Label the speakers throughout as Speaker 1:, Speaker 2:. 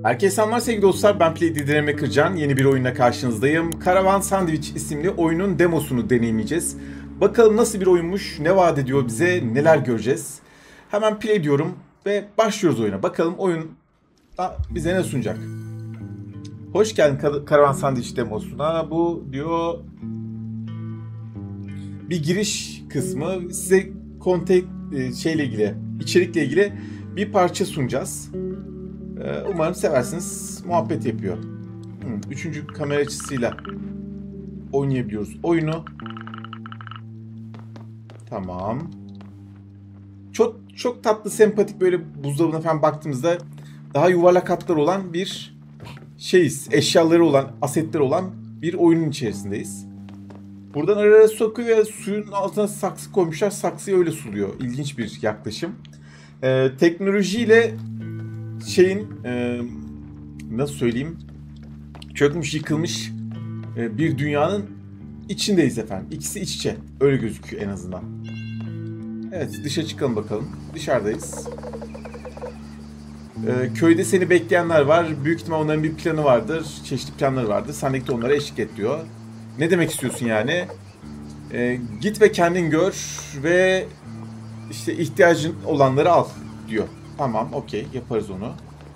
Speaker 1: Herkese selamlar sevgili dostlar, ben PlayDirenme Kırcan. Yeni bir oyunla karşınızdayım. Karavan Sandwich isimli oyunun demosunu deneyimleyeceğiz. Bakalım nasıl bir oyunmuş, ne vaat ediyor bize, neler göreceğiz. Hemen play diyorum ve başlıyoruz oyuna. Bakalım oyun bize ne sunacak. Hoş geldin Karavan Sandwich demosuna. Bu diyor bir giriş kısmı. Size şeyle ilgili, içerikle ilgili bir parça sunacağız. Umarım seversiniz. Muhabbet yapıyor. Üçüncü kamera açısıyla oynayabiliyoruz oyunu. Tamam. Çok tatlı, sempatik, böyle buzdolabına falan baktığımızda daha yuvarlak hatlar olan bir şeyiz. Eşyaları olan, asetleri olan bir oyunun içerisindeyiz. Buradan ara sokuyor ve suyun altına saksı koymuşlar. Saksıyı öyle suluyor. İlginç bir yaklaşım. Teknolojiyle nasıl söyleyeyim, çökmüş yıkılmış bir dünyanın içindeyiz efendim. İkisi iç içe. Öyle gözüküyor en azından. Evet, dışa çıkalım bakalım. Dışarıdayız. Köyde seni bekleyenler var. Büyük ihtimal onların bir planı vardır. Çeşitli planları vardır. Sen de onlara eşlik et diyor. Ne demek istiyorsun yani? Git ve kendin gör ve işte ihtiyacın olanları al diyor. Tamam, okey, yaparız onu.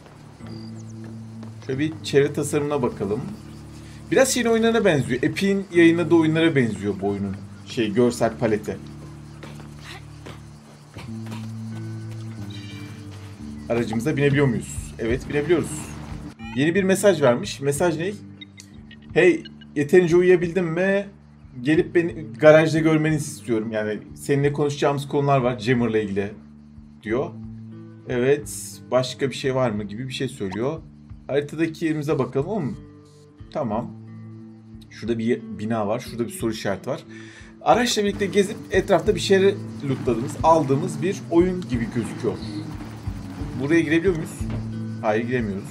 Speaker 1: Şöyle bir çevre tasarımına bakalım. Biraz şeyin oyunlarına benziyor. Epic'in yayınladığı oyunlara benziyor bu oyunun görsel paleti. Aracımıza binebiliyor muyuz? Evet, binebiliyoruz. Yeni bir mesaj vermiş. Mesaj ne? Hey, yeterince uyuyabildin mi? Gelip beni garajda görmeni istiyorum. Yani seninle konuşacağımız konular var Jammer'la ilgili diyor. Evet, başka bir şey var mı gibi bir şey söylüyor. Haritadaki yerimize bakalım. Tamam. Şurada bir bina var. Şurada bir soru işareti var. Araçla birlikte gezip etrafta bir şeyleri lootladığımız, aldığımız bir oyun gibi gözüküyor. Buraya girebiliyor muyuz? Hayır, giremiyoruz.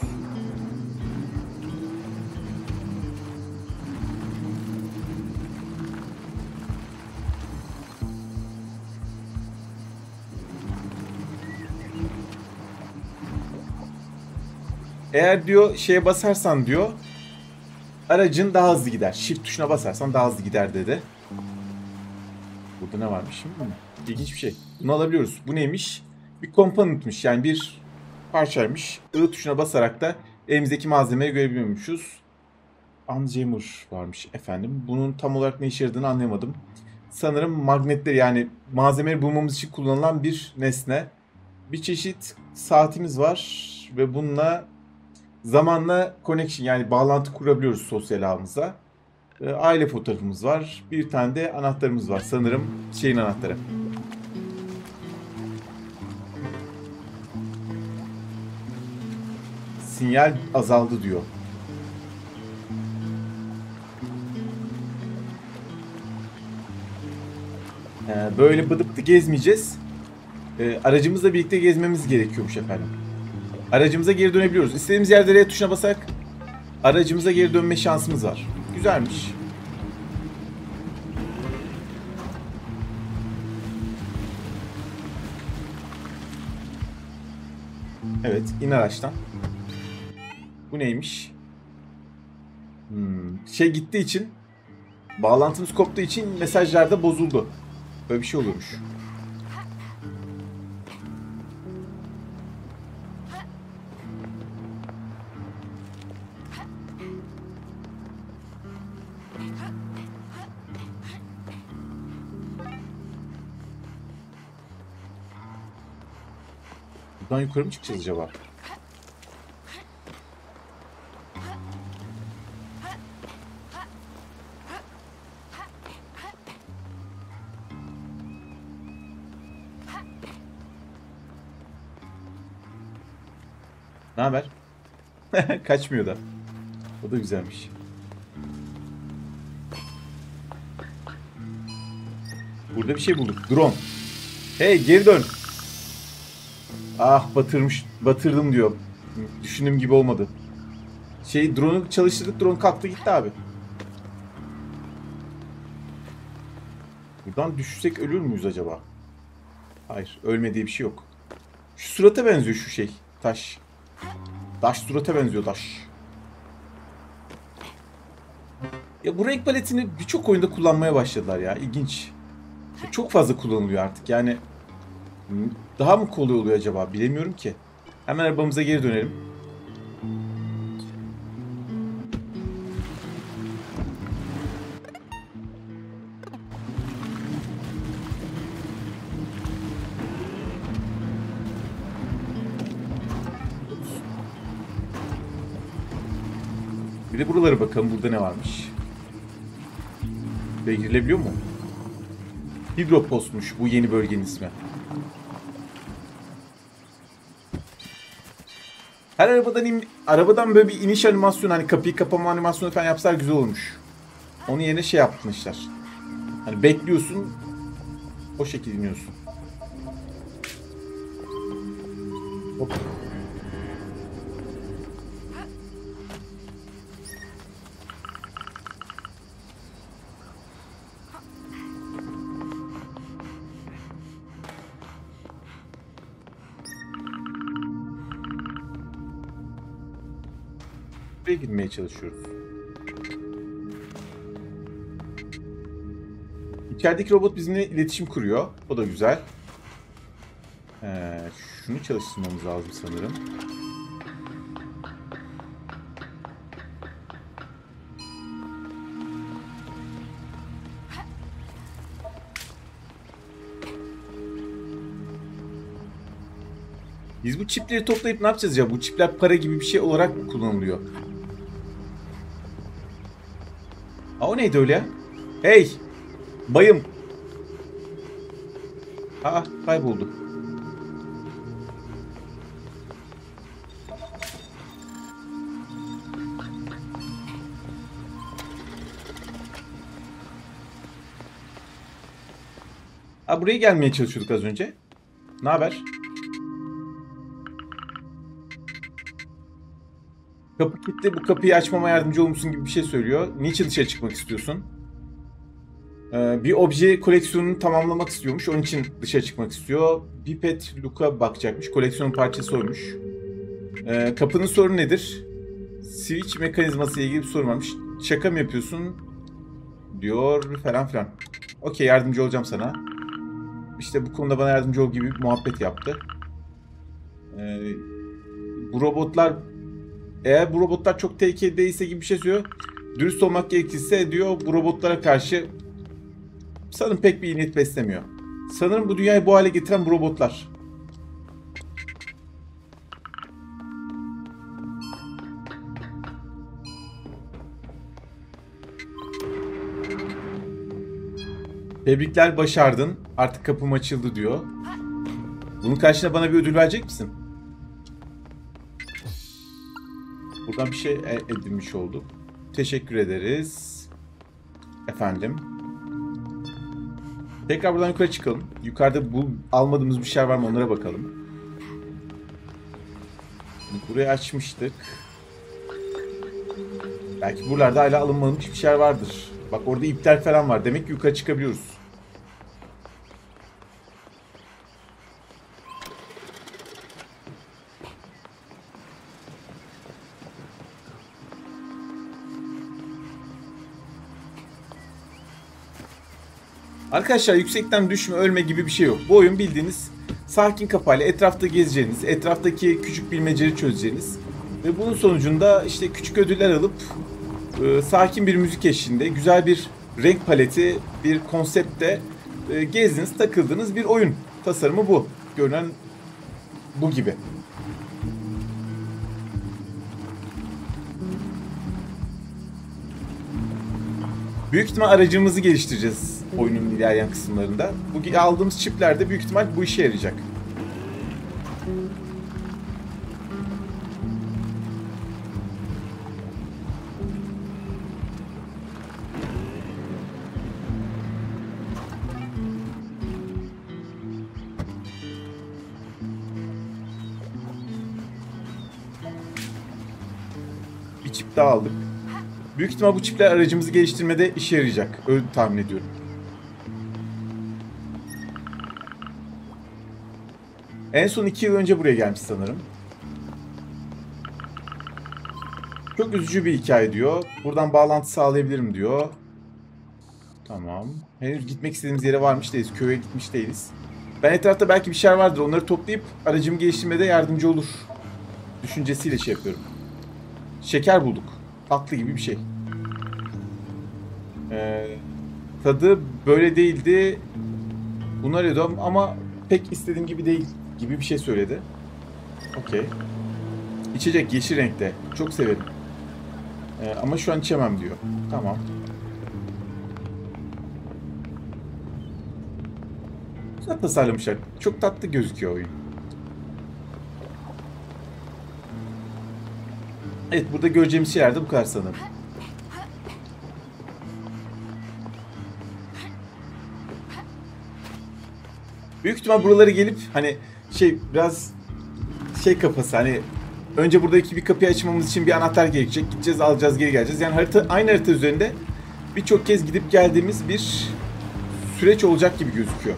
Speaker 1: Eğer diyor şeye basarsan diyor aracın daha hızlı gider. Shift tuşuna basarsan daha hızlı gider dedi. Burada ne varmış? İlginç bir şey. Bunu alabiliyoruz. Bu neymiş? Bir component'mış. Yani bir parçaymış. I tuşuna basarak da elimizdeki malzemeyi görebiliyormuşuz. Unjammer varmış efendim. Bunun tam olarak ne işe yaradığını anlayamadım. Sanırım magnetler, yani malzemeyi bulmamız için kullanılan bir nesne. Bir çeşit saatimiz var ve bununla zamanla connection, yani bağlantı kurabiliyoruz sosyal ağımıza. Aile fotoğrafımız var. Bir tane de anahtarımız var. Sanırım şeyin anahtarı. Sinyal azaldı diyor. Böyle bıdıktı gezmeyeceğiz. Aracımızla birlikte gezmemiz gerekiyormuş efendim. Aracımıza geri dönebiliyoruz. İstediğimiz yerde R tuşuna basarak aracımıza geri dönme şansımız var. Güzelmiş. Evet, in araçtan. Bu neymiş? Gittiği için, bağlantımız koptuğu için mesajlar da bozuldu. Böyle bir şey oluyormuş. Buradan yukarı mı çıkacağız acaba? Ne haber? Kaçmıyor da. O da güzelmiş. Burada bir şey bulduk. Drone. Hey, geri dön. Ah, batırdım diyor. Düşündüğüm gibi olmadı. Drone'u çalıştırdık, drone kalktı gitti abi. Buradan düşsek ölür müyüz acaba? Hayır, ölme diye bir şey yok. Şu surata benziyor şu taş. Daş surata benziyor daş. Ya bu renk paletini birçok oyunda kullanmaya başladılar ya. İlginç. Çok fazla kullanılıyor artık. Yani daha mı kolay oluyor acaba? Bilemiyorum ki. Hemen arabamıza geri dönelim. Bir de buralara bakalım. Burada ne varmış? Buraya girilebiliyor mu? Hidropostmuş bu yeni bölgenin ismi. Her arabadan böyle bir iniş animasyonu, hani kapıyı kapama animasyonu falan yapsalar güzel olmuş. Onun yerine şey yapmışlar. Hani bekliyorsun, o şekilde iniyorsun. Hop. Buraya girmeye çalışıyoruz. İçerideki robot bizimle iletişim kuruyor. O da güzel. Şunu çalıştırmamız lazım sanırım. Biz bu çipleri toplayıp ne yapacağız ya? Bu çipler para gibi bir şey olarak mı kullanılıyor? O neydi öyle? Hey! Bayım! Kayboldu. Buraya gelmeye çalışıyorduk az önce. Ne haber? Kapı kilitli, bu kapıyı açmama yardımcı olur musun gibi bir şey söylüyor. Niçin dışarı çıkmak istiyorsun? Bir obje koleksiyonunu tamamlamak istiyormuş. Onun için dışarı çıkmak istiyor. Pipet Luke'a bakacakmış. Koleksiyonun parçası oymuş. Kapının sorunu nedir? Switch mekanizması ile ilgili bir sorun varmış. Şaka mı yapıyorsun? Diyor falan filan. Okey, yardımcı olacağım sana. İşte bu konuda bana yardımcı ol gibi bir muhabbet yaptı. Bu robotlar, eğer bu robotlar çok tehlikeli değilse gibi bir şey söylüyor. Dürüst olmak gerekirse diyor, bu robotlara karşı sanırım pek bir niyet beslemiyor. Sanırım bu dünyayı bu hale getiren bu robotlar. Tebrikler, başardın. Artık kapım açıldı diyor. Bunun karşına bana bir ödül verecek misin? Buradan bir şey edinmiş olduk. Teşekkür ederiz. Efendim. Tekrar buradan yukarı çıkalım. Yukarıda bu almadığımız bir şey var mı, onlara bakalım. Burayı açmıştık. Belki buralarda hala alınmamış bir şeyler vardır. Bak orada iptal falan var. Demek ki yukarı çıkabiliyoruz. Arkadaşlar yüksekten düşme, ölme gibi bir şey yok. Bu oyun bildiğiniz sakin kafayla etrafta gezeceğiniz, etraftaki küçük bilmeceleri çözeceğiniz ve bunun sonucunda işte küçük ödüller alıp sakin bir müzik eşliğinde, güzel bir renk paleti, bir konseptte gezdiniz, takıldığınız bir oyun. Tasarımı bu. Görünen bu gibi. Büyük ihtimal aracımızı geliştireceğiz oyunun ilerleyen kısımlarında. Bu aldığımız çipler de büyük ihtimal bu işe yarayacak. Bir çip daha aldık. Büyük ihtimal bu çipler aracımızı geliştirmede işe yarayacak. Öyle tahmin ediyorum. En son 2 yıl önce buraya gelmiş sanırım. Çok üzücü bir hikaye diyor. Buradan bağlantı sağlayabilirim diyor. Tamam. Henüz gitmek istediğimiz yere varmış değiliz. Köye gitmiş değiliz. Ben etrafta belki bir şeyler vardır. Onları toplayıp aracımı geliştirmede yardımcı olur düşüncesiyle şey yapıyorum. Şeker bulduk. Tatlı gibi bir şey. Tadı böyle değildi. Bunu arıyordum ama pek istediğim gibi değil gibi bir şey söyledi. Okey. İçecek yeşil renkte. Çok severim. Ama şu an içemem diyor. Tamam. Güzel tasarlamışlar. Çok tatlı gözüküyor oyun. Evet, burada göreceğimiz şeyler de bu kadar sanırım. Büyük ihtimal buraları gelip hani biraz kafası, hani önce buradaki bir kapıyı açmamız için bir anahtar gerekecek. Gideceğiz, alacağız, geri geleceğiz. Yani aynı harita üzerinde birçok kez gidip geldiğimiz bir süreç olacak gibi gözüküyor.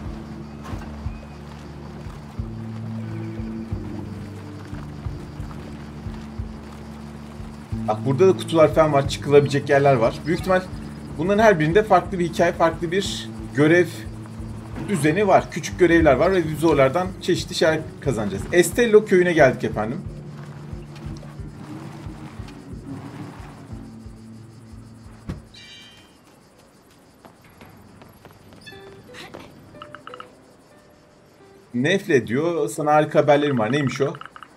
Speaker 1: Bak, burada da kutular falan var. Çıkılabilecek yerler var. Büyük ihtimal bunların her birinde farklı bir hikaye, farklı bir görev düzeni var. Küçük görevler var ve biz oralardan çeşitli şeyler kazanacağız. Estello köyüne geldik efendim. Nefle diyor. Sana harika haberlerim var. Neymiş o?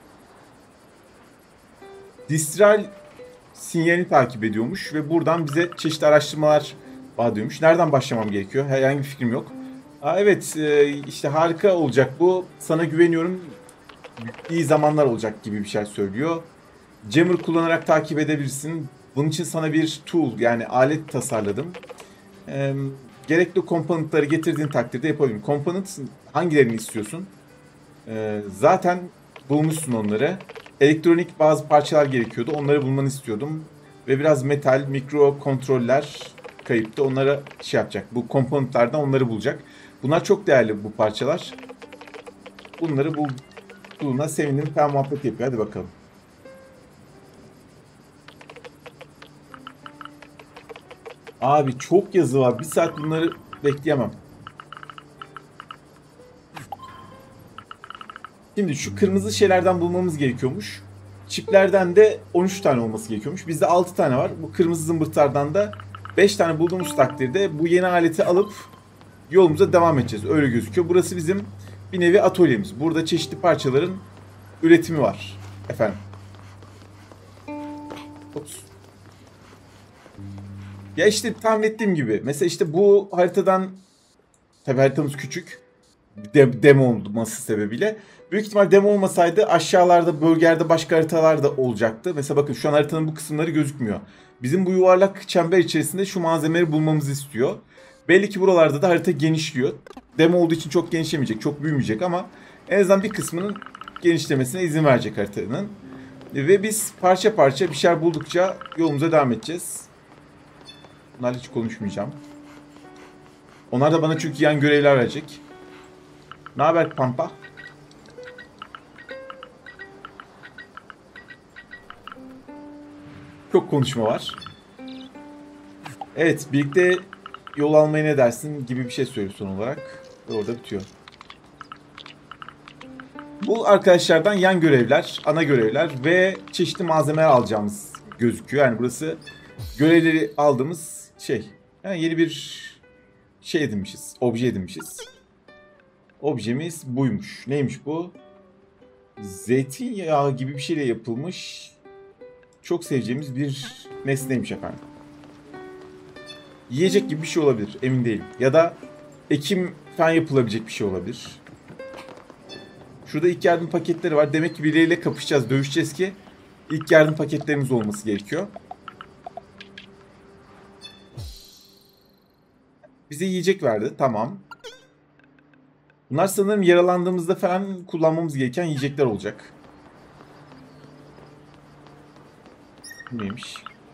Speaker 1: Distral sinyalini takip ediyormuş ve buradan bize çeşitli araştırmalar bağlıyormuş. Nereden başlamam gerekiyor? Herhangi bir fikrim yok. Evet, işte harika olacak bu. Sana güveniyorum. İyi zamanlar olacak gibi bir şey söylüyor. Jammer kullanarak takip edebilirsin. Bunun için sana bir tool, yani alet tasarladım. Gerekli komponentleri getirdiğin takdirde yapabilirim. Komponent hangilerini istiyorsun? Zaten bulmuşsun onları. Elektronik bazı parçalar gerekiyordu. Onları bulmanı istiyordum. Ve biraz metal, mikro kontroller kayıptı. Onlara yapacak. Bu komponentlerden onları bulacak. Bunlar çok değerli, bu parçalar. Bunları bulduğuna sevindim. Falan muhabbet yapıyor. Hadi bakalım. Abi çok yazı var. Bir saat bunları bekleyemem. Şimdi şu kırmızı şeylerden bulmamız gerekiyormuş. Çiplerden de 13 tane olması gerekiyormuş. Bizde 6 tane var. Bu kırmızı zımbırtlardan da 5 tane bulduğumuz takdirde bu yeni aleti alıp yolumuza devam edeceğiz. Öyle gözüküyor. Burası bizim bir nevi atölyemiz. Burada çeşitli parçaların üretimi var. Efendim. Ops. Ya işte tahmin ettiğim gibi. Mesela işte bu haritadan, tabii haritamız küçük. Demo olması sebebiyle. Büyük ihtimal demo olmasaydı aşağılarda, bölgelerde başka haritalar da olacaktı. Mesela bakın şu an haritanın bu kısımları gözükmüyor. Bizim bu yuvarlak çember içerisinde şu malzemeleri bulmamızı istiyor. Belli ki buralarda da harita genişliyor. Demo olduğu için çok genişlemeyecek, çok büyümeyecek ama en azından bir kısmının genişlemesine izin verecek haritanın. Ve biz parça parça bir şeyler buldukça yolumuza devam edeceğiz. Bunlarla hiç konuşmayacağım. Onlar da bana çünkü yan görevler verecek. Ne haber Pampa? Çok konuşma var. Evet, birlikte yol almaya ne dersin gibi bir şey söylüyor son olarak. Ve orada bitiyor. Bu arkadaşlardan yan görevler, ana görevler ve çeşitli malzemeler alacağımız gözüküyor. Yani burası görevleri aldığımız şey. Yani yeni bir şey edinmişiz, obje edinmişiz. Objemiz buymuş. Neymiş bu? Zeytinyağı gibi bir şeyle yapılmış çok seveceğimiz bir nesneymiş efendim. Yiyecek gibi bir şey olabilir. Emin değilim. Ya da ekim falan yapılabilecek bir şey olabilir. Şurada ilk yardım paketleri var. Demek ki birileriyle kapışacağız, dövüşeceğiz ki ilk yardım paketlerimiz olması gerekiyor. Bize yiyecek verdi. Tamam. Bunlar sanırım yaralandığımızda falan kullanmamız gereken yiyecekler olacak. Neymiş?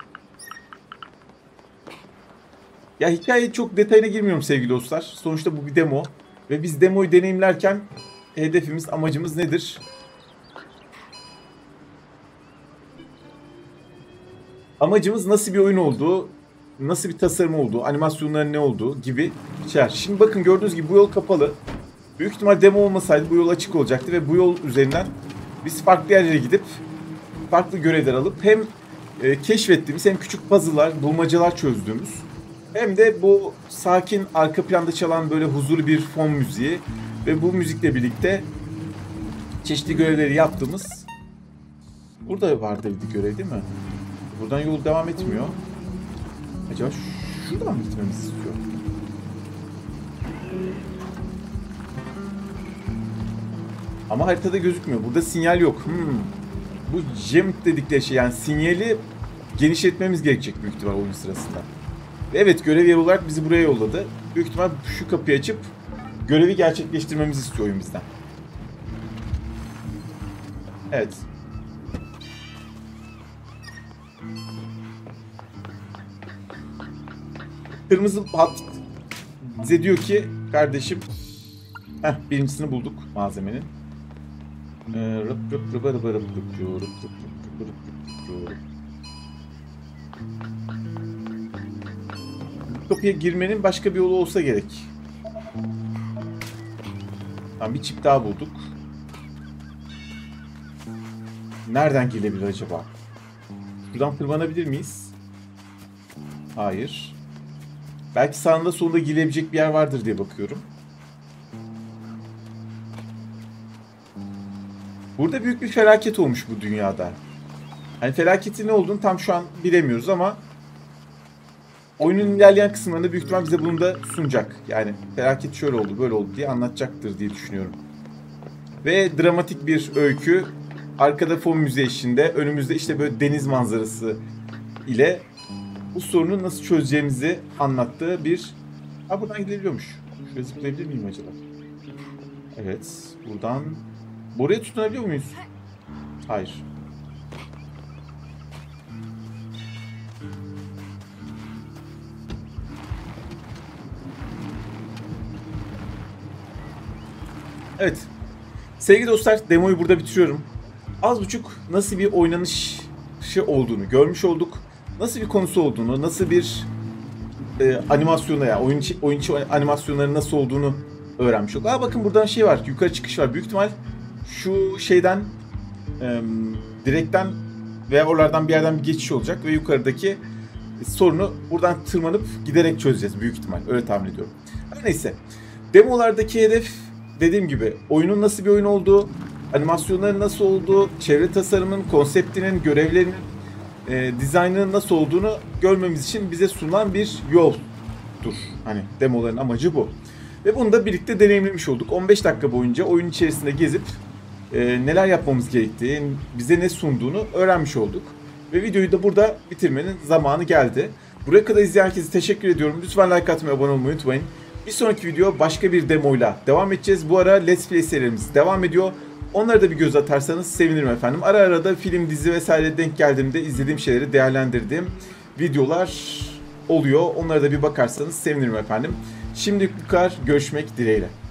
Speaker 1: Ya hikaye çok detayına girmiyorum sevgili dostlar. Sonuçta bu bir demo. Ve biz demoyu deneyimlerken hedefimiz, amacımız nedir? amacımız nasıl bir oyun olduğu, nasıl bir tasarım olduğu, animasyonların ne olduğu gibi şeyler. Şimdi bakın gördüğünüz gibi bu yol kapalı. Büyük ihtimal demo olmasaydı bu yol açık olacaktı ve bu yol üzerinden biz farklı yerlere gidip farklı görevler alıp hem keşfettiğimiz hem küçük puzzle'lar, bulmacalar çözdüğümüz hem de bu sakin arka planda çalan böyle huzurlu bir fon müziği ve bu müzikle birlikte çeşitli görevleri yaptığımız. Burada vardı bir görev değil mi? Buradan yol devam etmiyor. Acaba şuradan mı gitmemizi istiyor? Ama haritada gözükmüyor. Burada sinyal yok. Bu jump dedikleri şey, yani sinyali genişletmemiz gerekecek büyük ihtimal oyun sırasında. Evet, görev yeri olarak bizi buraya yolladı. Büyük ihtimal şu kapıyı açıp görevi gerçekleştirmemizi istiyor oyun bizden. Evet. Kırmızı hat bize diyor ki kardeşim, birincisini bulduk malzemenin. Kapıya girmenin başka bir yolu olsa gerek. Tamam, bir çip daha bulduk. Nereden gelebilir acaba? Buradan tırmanabilir miyiz? Hayır. Belki sağında solunda girebilecek bir yer vardır diye bakıyorum. Burada büyük bir felaket olmuş bu dünyada. Hani felaketin ne olduğunu tam şu an bilemiyoruz ama oyunun ilerleyen kısımlarında büyük ihtimal bize bunu da sunacak. Yani felaket şöyle oldu, böyle oldu diye anlatacaktır diye düşünüyorum. Ve dramatik bir öykü. Arkada fon müziği eşliğinde, önümüzde işte böyle deniz manzarası ile bu sorunu nasıl çözeceğimizi anlattığı bir... Buradan gidebiliyormuş. Şuraya zıplayabilir miyim acaba? Evet, buradan... Buraya tutunabiliyor muyuz? Hayır. Evet. Sevgili dostlar, demoyu burada bitiriyorum. Az buçuk nasıl bir oynanışı olduğunu görmüş olduk. Nasıl bir konusu olduğunu, nasıl bir animasyonu, yani oyun içi animasyonların nasıl olduğunu öğrenmiş olduk. Bakın buradan şey var, yukarı çıkış var. Büyük ihtimal şu şeyden, direkten veya oralardan bir yerden bir geçiş olacak ve yukarıdaki sorunu buradan tırmanıp giderek çözeceğiz büyük ihtimal. Öyle tahmin ediyorum. Neyse. Demolardaki hedef, dediğim gibi, oyunun nasıl bir oyun olduğu, animasyonların nasıl olduğu, çevre tasarımının, konseptinin, görevlerinin, dizaynının nasıl olduğunu görmemiz için bize sunulan bir yoldur. Hani demoların amacı bu. Ve bunu da birlikte deneyimlemiş olduk. 15 dakika boyunca oyun içerisinde gezip neler yapmamız gerektiği, bize ne sunduğunu öğrenmiş olduk. Ve videoyu da burada bitirmenin zamanı geldi. Buraya kadar izleyen herkese teşekkür ediyorum. Lütfen like atmayı, abone olmayı unutmayın. Bir sonraki video başka bir demoyla devam edeceğiz. Bu ara Let's Play serimiz devam ediyor. Onlara da bir göz atarsanız sevinirim efendim. Ara ara da film, dizi vesaire denk geldiğimde izlediğim şeyleri değerlendirdiğim videolar oluyor. Onlara da bir bakarsanız sevinirim efendim. Şimdilik bu kadar. Görüşmek dileğiyle.